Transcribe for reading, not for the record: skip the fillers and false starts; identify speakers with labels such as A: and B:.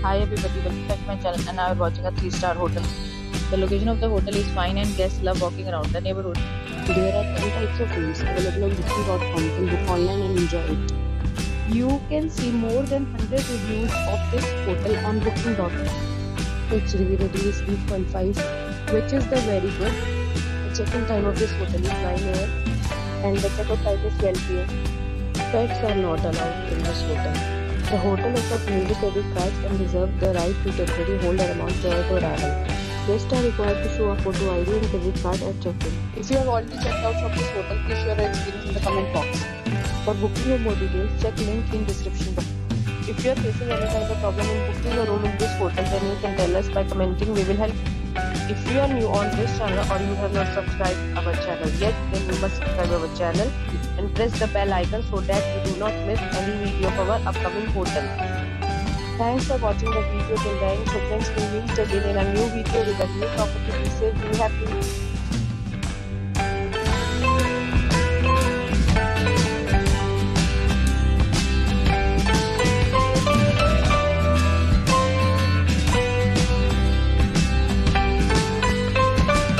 A: Hi everybody, welcome back to my channel and now we're watching a 3-star hotel. The location of the hotel is fine and guests love walking around the neighborhood.
B: There are 10 types of rooms available on booking.com. You can book online and enjoy it.
A: You can see more than 100 reviews of this hotel on booking.com.
B: Its review rating is 8.5, which is the very good. The check-in time of this hotel is 9 AM and the check-out time is 12 PM. Pets are not allowed in this hotel. The hotel accepts major credit cards and reserves the right to temporarily hold an amount prior to arrival. Guests are required to show a photo ID and credit card at check-in.
A: If you have already checked out from this hotel, please share your experience in the comment box.
B: For booking or more details, check link in description box.
A: If you are facing any kind of problem in booking a room in this hotel, then you can tell us by commenting, we will help. If you are new on this channel or you have not subscribed our channel yet, then you must subscribe our channel and press the bell icon so that you do not miss any video of our upcoming hotel. Thanks for watching the video till the end. So friends, we will meet again in a new video with a new property. Be safe, be happy.